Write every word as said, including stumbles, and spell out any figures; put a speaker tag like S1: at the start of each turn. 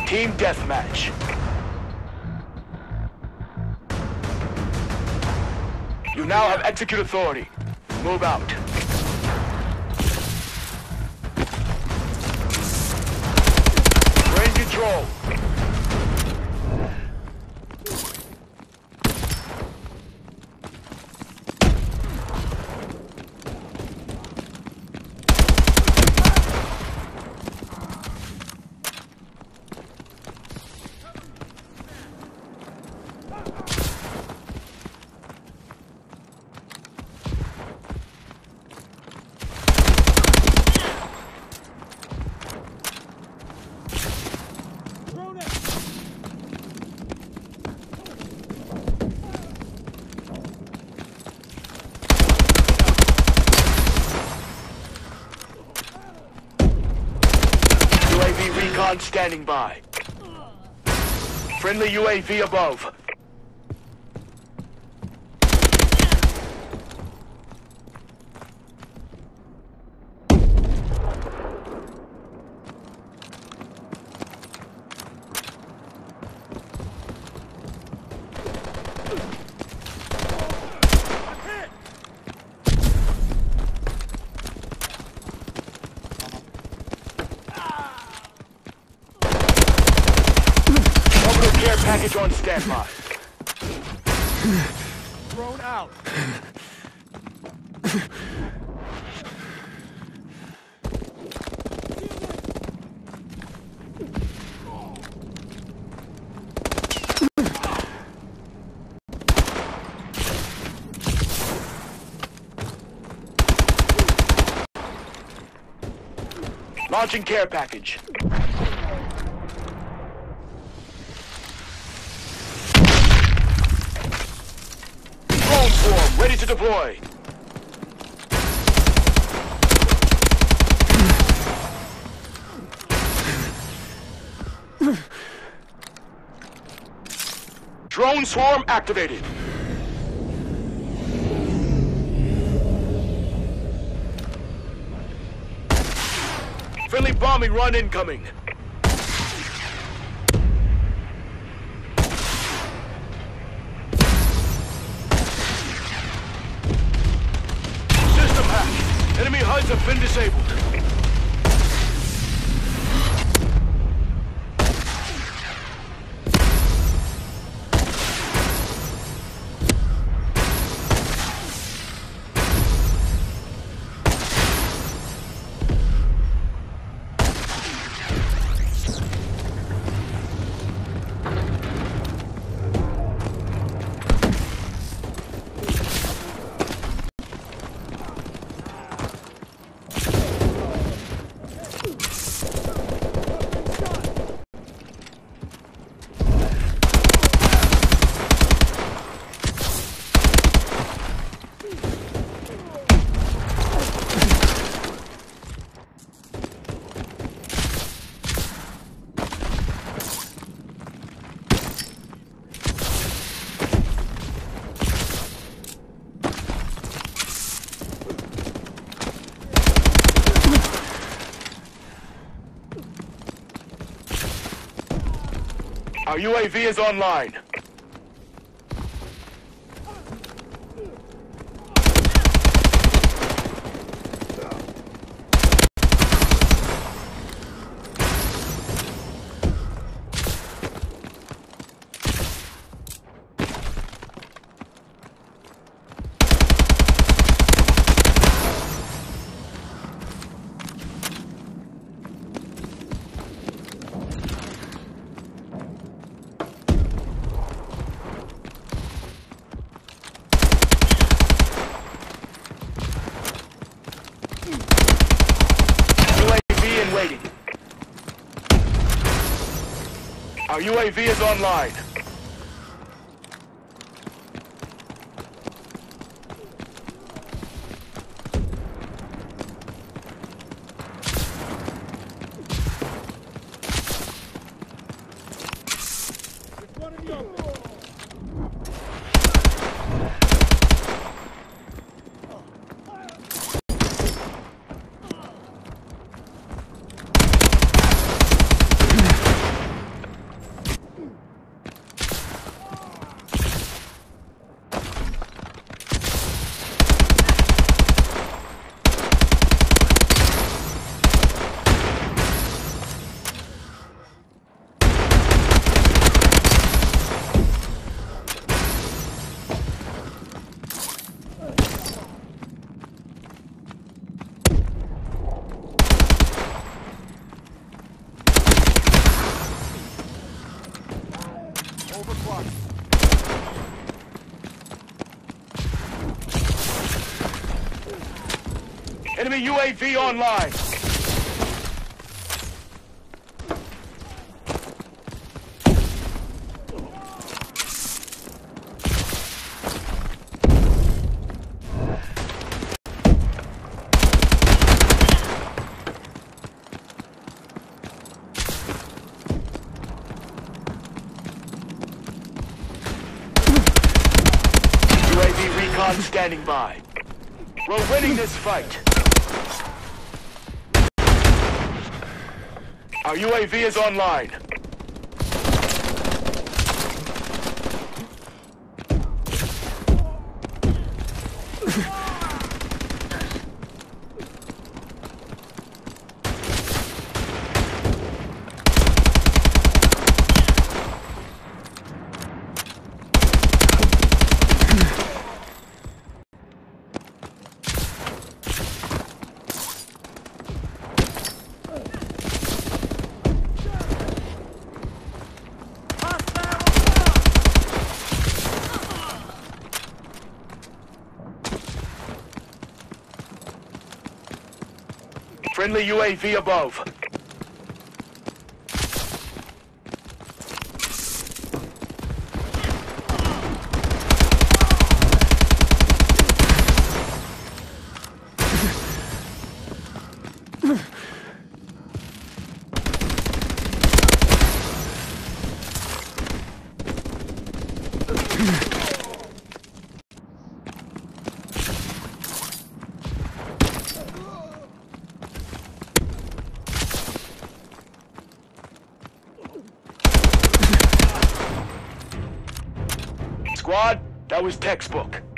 S1: Team Deathmatch. You now have execute authority. Move out. We're in control. Recon standing by. Friendly U A V above. Care package on standby. Thrown out. Launching care package. Ready to deploy. Drone swarm activated. Friendly bombing run incoming. Enemy H U Ds have been disabled. Our U A V is online. Waiting. Our U A V is online.
S2: Overclocked.
S1: Enemy U A V online. U A V recon standing by. We're winning this fight. Our U A V is online. Friendly U A V above. Squad, that was textbook.